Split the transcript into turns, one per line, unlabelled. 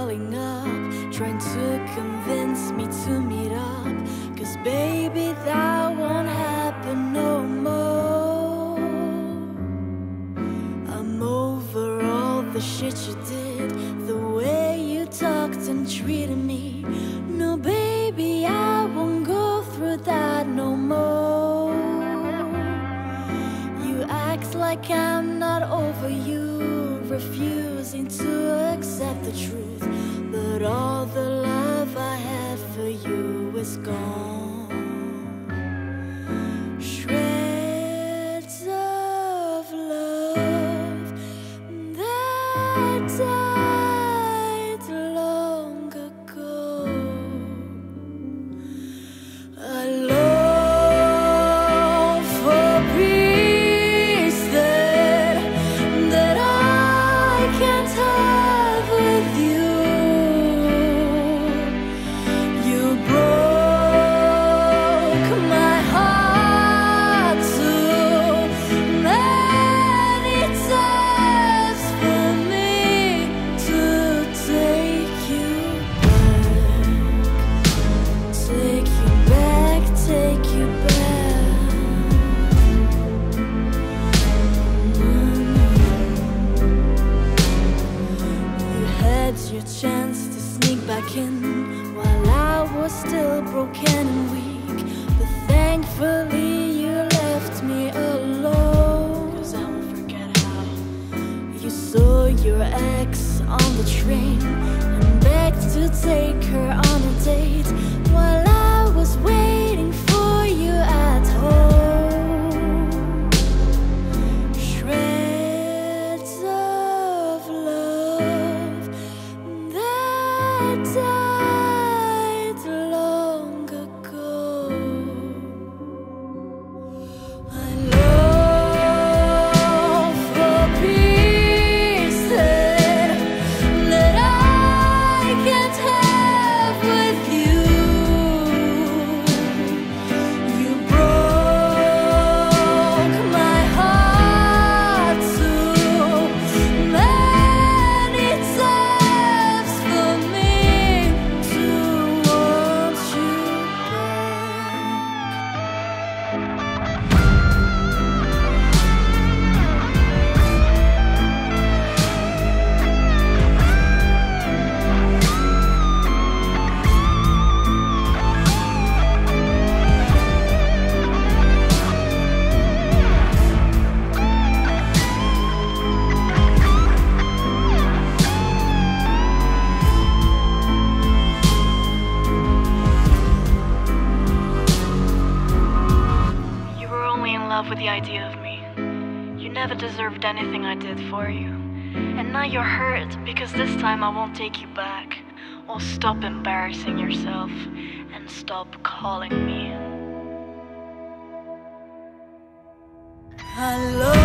calling up, trying to convince me to meet up. 'Cause baby, that won't happen no more. I'm over all the shit you did, the way you talked and treated me. No baby, I won't go through that no more. You act like I'm not over you, refusing to accept the truth. But all the love I had for you is gone. Shreds of love that died long ago. I long for peace that I can't have with you. You broke my heart too many times for me to take you back, take you back, take you back. You had your chance to sneak back in while I was still broken and weak, but thankfully you left me alone. 'Cause I won't forget how you saw your ex on the train and begged to take her on a date while I was waiting for you at home. Shreds of love that died long ago. I long for peace that I can't have with you. You broke my heart too many times for me to want you You were only in love with the idea of me. You never deserved anything I did for you. And now you're hurt because this time I won't take you back. Well, stop embarrassing yourself and stop calling me. I love